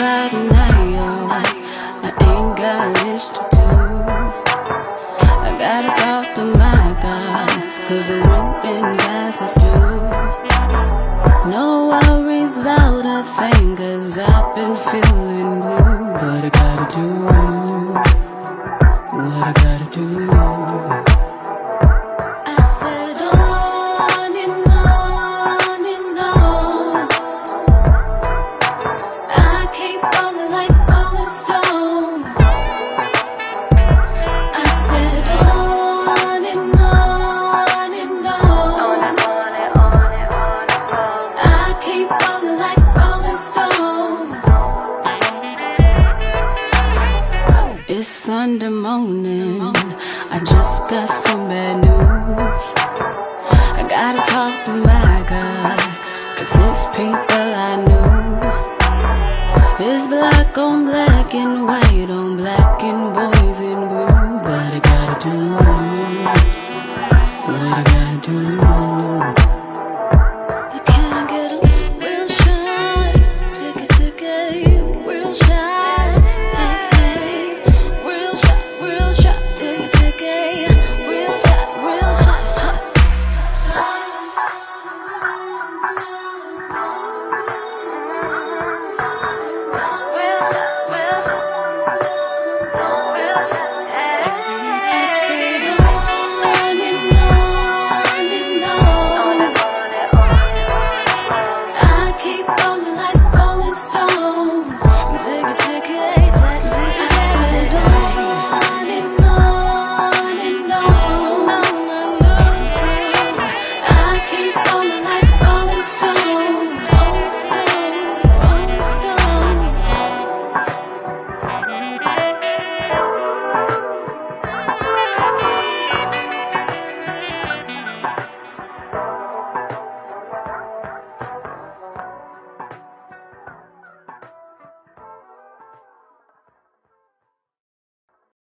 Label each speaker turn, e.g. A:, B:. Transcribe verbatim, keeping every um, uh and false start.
A: Friday night, yo. I ain't got a list to do. I gotta talk to my God, cause the rent been guys was due. No worries about a thing, cause I've been feeling blue. But I gotta do what I gotta do. I said on and on and on. I keep falling like Rolling Stone. I said on and on and on. I keep falling like Rolling Stone. It's Sunday morning, I just got some bad news. I gotta talk to my God, cause it's people I knew. It's black on black and white on black and boys in